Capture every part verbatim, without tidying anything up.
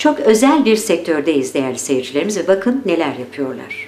Çok özel bir sektördeyiz değerli seyircilerimiz ve bakın neler yapıyorlar.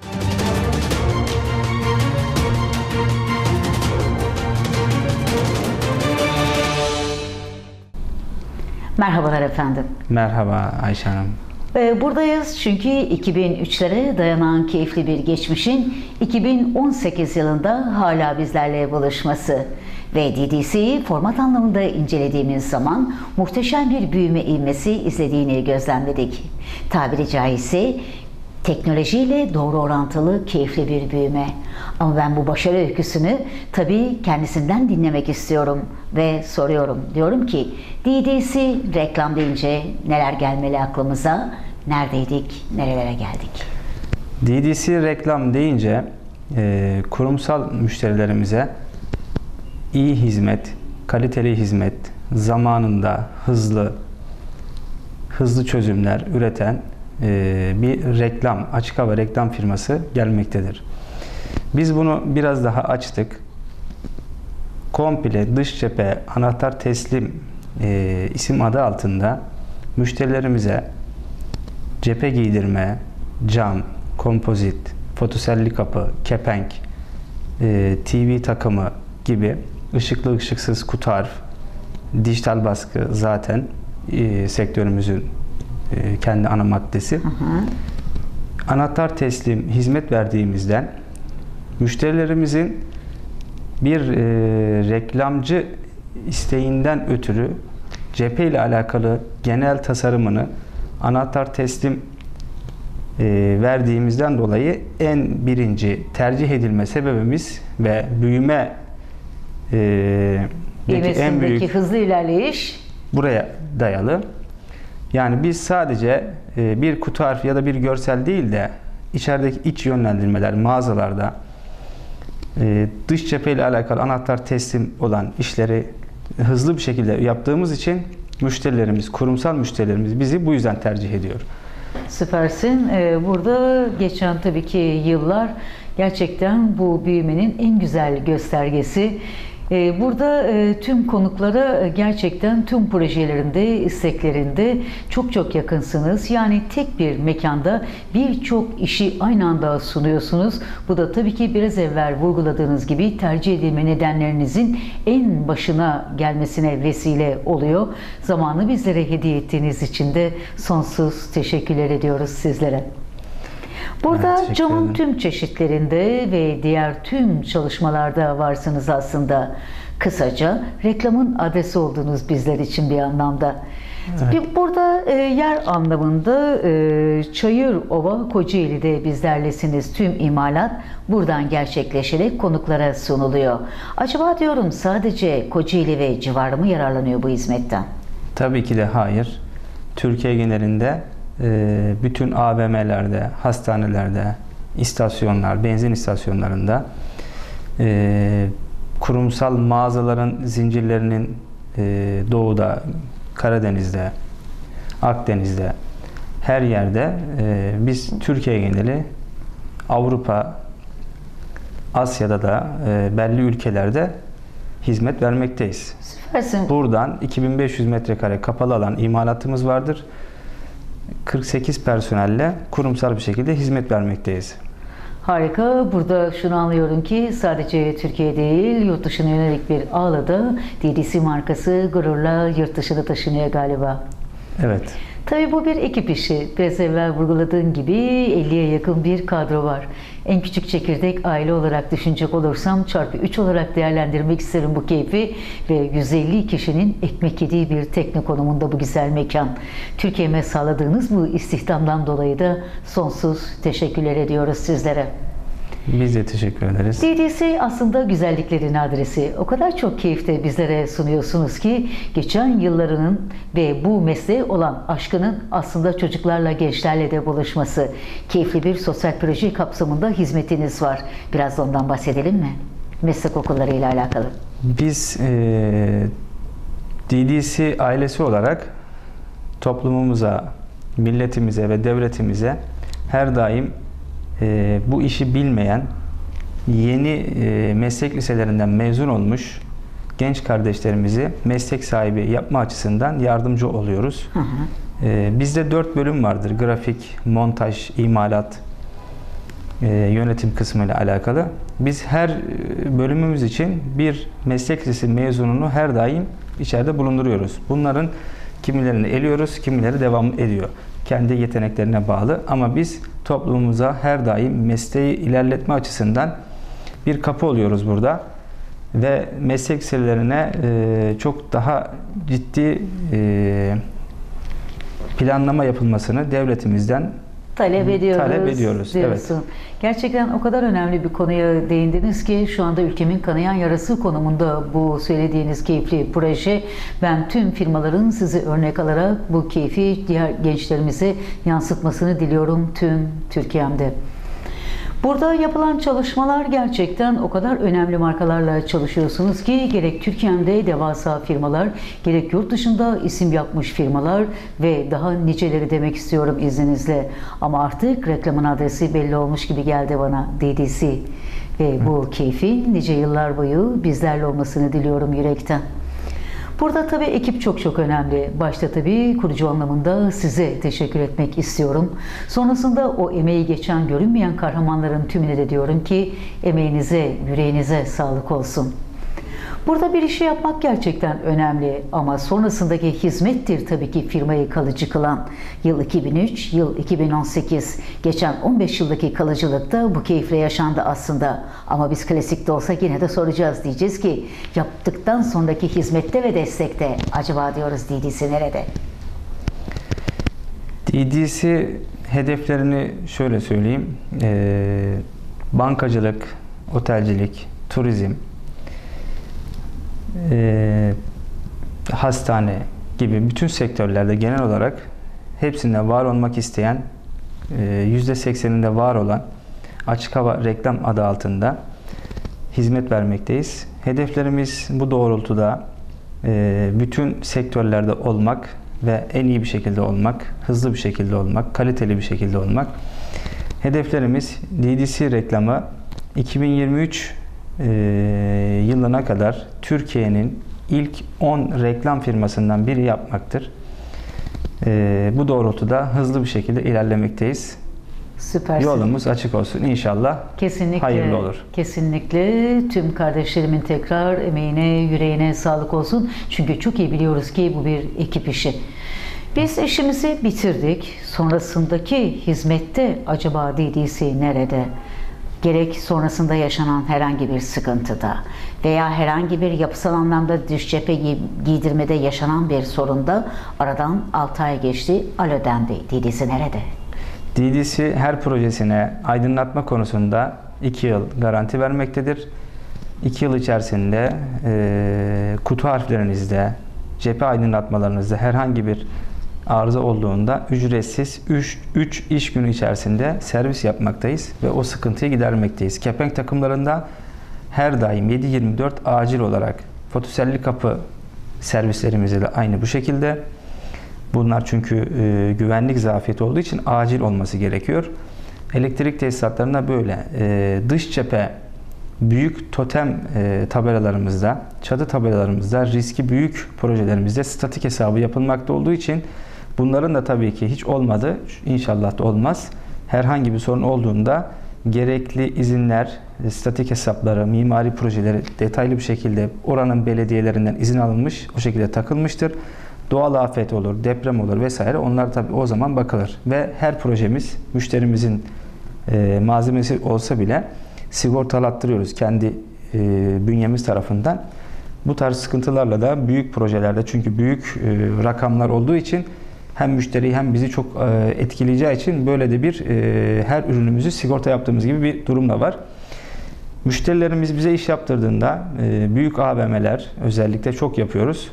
Merhabalar efendim. Merhaba Ayşe Hanım. Buradayız çünkü iki bin üçlere dayanan keyifli bir geçmişin iki bin on sekiz yılında hala bizlerle buluşması ve D D C'yi format anlamında incelediğimiz zaman muhteşem bir büyüme ivmesi izlediğini gözlemledik. Tabiri caizse teknolojiyle doğru orantılı keyifli bir büyüme. Ama ben bu başarı öyküsünü tabii kendisinden dinlemek istiyorum ve soruyorum. Diyorum ki D D C reklam deyince neler gelmeli aklımıza? Neredeydik, nerelere geldik? D D C reklam deyince e, kurumsal müşterilerimize iyi hizmet, kaliteli hizmet, zamanında hızlı hızlı çözümler üreten e, bir reklam, açık hava reklam firması gelmektedir. Biz bunu biraz daha açtık. Komple dış cephe anahtar teslim e, isim adı altında müşterilerimize cephe giydirme, cam, kompozit, fotoselli kapı, kepenk, e, T V takımı gibi ışıklı ışıksız kutu harf, dijital baskı zaten e, sektörümüzün e, kendi ana maddesi. Hı hı. Anahtar teslim hizmet verdiğimizden müşterilerimizin bir e, reklamcı isteğinden ötürü cephe ile alakalı genel tasarımını anahtar teslim e, verdiğimizden dolayı en birinci tercih edilme sebebimiz ve büyüme e, en büyük hızlı ilerleyiş buraya dayalı. Yani biz sadece e, bir kutu harfi ya da bir görsel değil de içerideki iç yönlendirmeler mağazalarda e, dış cephe ile alakalı anahtar teslim olan işleri hızlı bir şekilde yaptığımız için müşterilerimiz, kurumsal müşterilerimiz bizi bu yüzden tercih ediyor. Süpersin. Burada geçen tabii ki yıllar gerçekten bu büyümenin en güzel göstergesi. Burada tüm konuklara gerçekten tüm projelerinde, isteklerinde çok çok yakınsınız. Yani tek bir mekanda birçok işi aynı anda sunuyorsunuz. Bu da tabii ki biraz evvel vurguladığınız gibi tercih edilme nedenlerinizin en başına gelmesine vesile oluyor. Zamanı bizlere hediye ettiğiniz için de sonsuz teşekkürler ediyoruz sizlere. Burada evet, camın tüm çeşitlerinde ve diğer tüm çalışmalarda varsınız aslında. Kısaca reklamın adresi oldunuz bizler için bir anlamda. Evet. Burada e, yer anlamında e, Çayırova, Kocaeli'de bizlerlesiniz. Tüm imalat buradan gerçekleşerek konuklara sunuluyor. Acaba diyorum sadece Kocaeli ve civarı mı yararlanıyor bu hizmetten? Tabii ki de hayır. Türkiye genelinde bütün A V M'lerde, hastanelerde, istasyonlar, benzin istasyonlarında, kurumsal mağazaların zincirlerinin doğuda, Karadeniz'de, Akdeniz'de, her yerde biz Türkiye geneli, Avrupa, Asya'da da belli ülkelerde hizmet vermekteyiz. Süpersin. Buradan iki bin beş yüz metrekare kapalı alan imalatımız vardır. kırk sekiz personelle kurumsal bir şekilde hizmet vermekteyiz. Harika. Burada şunu anlıyorum ki sadece Türkiye değil, yurt dışına yönelik bir ağla da D D C markası gururla yurt dışına taşınıyor galiba. Evet. Tabii bu bir ekip işi. Biraz evvel vurguladığın gibi elliye yakın bir kadro var. En küçük çekirdek aile olarak düşünecek olursam çarpı üç olarak değerlendirmek isterim bu keyfi ve yüz elli kişinin ekmek yediği bir tekne konumunda bu güzel mekan. Türkiye'me sağladığınız bu istihdamdan dolayı da sonsuz teşekkürler ediyoruz sizlere. Biz de teşekkür ederiz. D D C aslında güzelliklerin adresi. O kadar çok keyifte bizlere sunuyorsunuz ki geçen yıllarının ve bu mesleğe olan aşkının aslında çocuklarla, gençlerle de buluşması. Keyifli bir sosyal proje kapsamında hizmetiniz var. Biraz da ondan bahsedelim mi? Meslek okulları ile alakalı. Biz e, D D C ailesi olarak toplumumuza, milletimize ve devletimize her daim e, bu işi bilmeyen, yeni e, meslek liselerinden mezun olmuş genç kardeşlerimizi meslek sahibi yapma açısından yardımcı oluyoruz. Hı hı. E, bizde dört bölüm vardır. Grafik, montaj, imalat, e, yönetim kısmı ile alakalı. Biz her bölümümüz için bir meslek lisesi mezununu her daim içeride bulunduruyoruz. Bunların kimilerini eliyoruz, kimileri devam ediyor. Kendi yeteneklerine bağlı ama biz toplumumuza her daim mesleği ilerletme açısından bir kapı oluyoruz burada. Ve meslek liselerine e, çok daha ciddi e, planlama yapılmasını devletimizden talep ediyoruz. Talep ediyoruz. Diyorsun. Evet. Gerçekten o kadar önemli bir konuya değindiniz ki şu anda ülkemin kanayan yarası konumunda bu söylediğiniz keyifli proje. Ben tüm firmaların sizi örnek alarak bu keyfi diğer gençlerimize yansıtmasını diliyorum tüm Türkiye'mde. Burada yapılan çalışmalar gerçekten o kadar önemli markalarla çalışıyorsunuz ki gerek Türkiye'de devasa firmalar, gerek yurt dışında isim yapmış firmalar ve daha niceleri demek istiyorum izninizle. Ama artık reklamın adresi belli olmuş gibi geldi bana, D D C. Ve bu keyfin nice yıllar boyu bizlerle olmasını diliyorum yürekten. Burada tabii ekip çok çok önemli. Başta tabii kurucu anlamında size teşekkür etmek istiyorum. Sonrasında o emeği geçen görünmeyen kahramanların tümüne de diyorum ki emeğinize, yüreğinize sağlık olsun. Burada bir işi yapmak gerçekten önemli ama sonrasındaki hizmettir tabii ki firmayı kalıcı kılan. Yıl iki bin üç, yıl iki bin on sekiz. Geçen on beş yıldaki kalıcılıkta bu keyifle yaşandı aslında. Ama biz klasikte olsa yine de soracağız, diyeceğiz ki yaptıktan sonraki hizmette ve destekte acaba diyoruz D D C nerede? D D C hedeflerini şöyle söyleyeyim. Ee, bankacılık, otelcilik, turizm, Ee, hastane gibi bütün sektörlerde genel olarak hepsinde var olmak isteyen, yüzde sekseninde var olan açık hava reklam adı altında hizmet vermekteyiz. Hedeflerimiz bu doğrultuda e, bütün sektörlerde olmak ve en iyi bir şekilde olmak, hızlı bir şekilde olmak, kaliteli bir şekilde olmak. Hedeflerimiz D D C reklamı iki bin yirmi üç e, yılına kadar Türkiye'nin ilk on reklam firmasından biri yapmaktır. E, bu doğrultuda hızlı bir şekilde ilerlemekteyiz. Süpersin. Yolumuz açık olsun. İnşallah kesinlikle, hayırlı olur. Kesinlikle tüm kardeşlerimin tekrar emeğine, yüreğine sağlık olsun. Çünkü çok iyi biliyoruz ki bu bir ekip işi. Biz işimizi bitirdik. Sonrasındaki hizmette acaba D D C nerede? Gerek sonrasında yaşanan herhangi bir sıkıntıda veya herhangi bir yapısal anlamda dış cephe giydirmede yaşanan bir sorunda aradan altı ay geçti. Alo dendi. D D C nerede? D D C her projesine aydınlatma konusunda iki yıl garanti vermektedir. iki yıl içerisinde e, kutu harflerinizde, cephe aydınlatmalarınızda herhangi bir arıza olduğunda ücretsiz üç iş günü içerisinde servis yapmaktayız ve o sıkıntıyı gidermekteyiz. Kepenk takımlarında her daim yedi yirmi dört acil olarak fotoselli kapı servislerimizde de aynı bu şekilde. Bunlar çünkü e, güvenlik zafiyeti olduğu için acil olması gerekiyor. Elektrik tesisatlarında böyle. E, dış cephe büyük totem e, tabelalarımızda, çatı tabelalarımızda, riski büyük projelerimizde statik hesabı yapılmakta olduğu için bunların da tabii ki hiç olmadı. İnşallah da olmaz. Herhangi bir sorun olduğunda gerekli izinler, statik hesapları, mimari projeleri detaylı bir şekilde oranın belediyelerinden izin alınmış, o şekilde takılmıştır. Doğal afet olur, deprem olur vesaire. Onlar tabii o zaman bakılır. Ve her projemiz müşterimizin e, malzemesi olsa bile sigortalattırıyoruz kendi e, bünyemiz tarafından. Bu tarz sıkıntılarla da büyük projelerde, çünkü büyük e, rakamlar olduğu için hem müşteriyi hem bizi çok e, etkileyeceği için böyle de bir e, her ürünümüzü sigorta yaptığımız gibi bir durum da var. Müşterilerimiz bize iş yaptırdığında e, büyük A V M'ler özellikle çok yapıyoruz.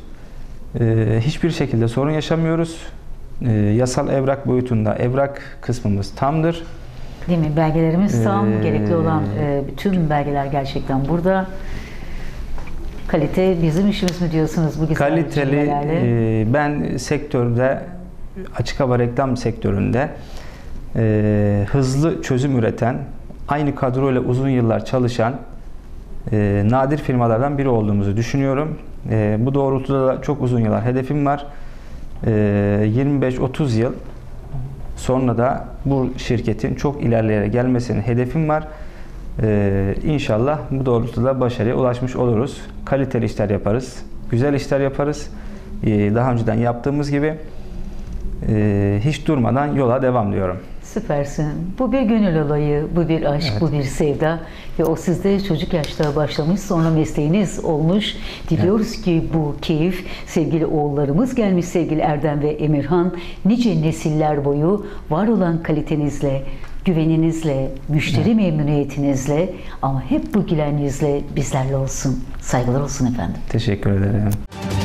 E, hiçbir şekilde sorun yaşamıyoruz. E, yasal evrak boyutunda evrak kısmımız tamdır. Değil mi? Belgelerimiz tam, Ee, gerekli olan e, bütün belgeler gerçekten burada. Kalite bizim işimiz mi diyorsunuz bu güzel Kaliteli, cümlelerle? e, ben sektörde, açık hava reklam sektöründe e, hızlı çözüm üreten, aynı kadroyla uzun yıllar çalışan e, nadir firmalardan biri olduğumuzu düşünüyorum. E, bu doğrultuda da çok uzun yıllar hedefim var. Ee, yirmi beş otuz yıl sonra da bu şirketin çok ilerleyerek gelmesinin hedefim var. Ee, İnşallah bu doğrultuda başarıya ulaşmış oluruz. Kaliteli işler yaparız, güzel işler yaparız. Ee, daha önceden yaptığımız gibi ee, hiç durmadan yola devam diyorum. Süpersin. Bu bir gönül olayı, bu bir aşk, Evet. bu bir sevda ve o sizde çocuk yaşta başlamış, sonra mesleğiniz olmuş. Diliyoruz evet. ki bu keyif, sevgili oğullarımız gelmiş, sevgili Erdem ve Emirhan, nice nesiller boyu var olan kalitenizle, güveninizle, müşteri evet. memnuniyetinizle ama hep bu gülen yüzle bizlerle olsun. Saygılar olsun efendim. Teşekkür ederim.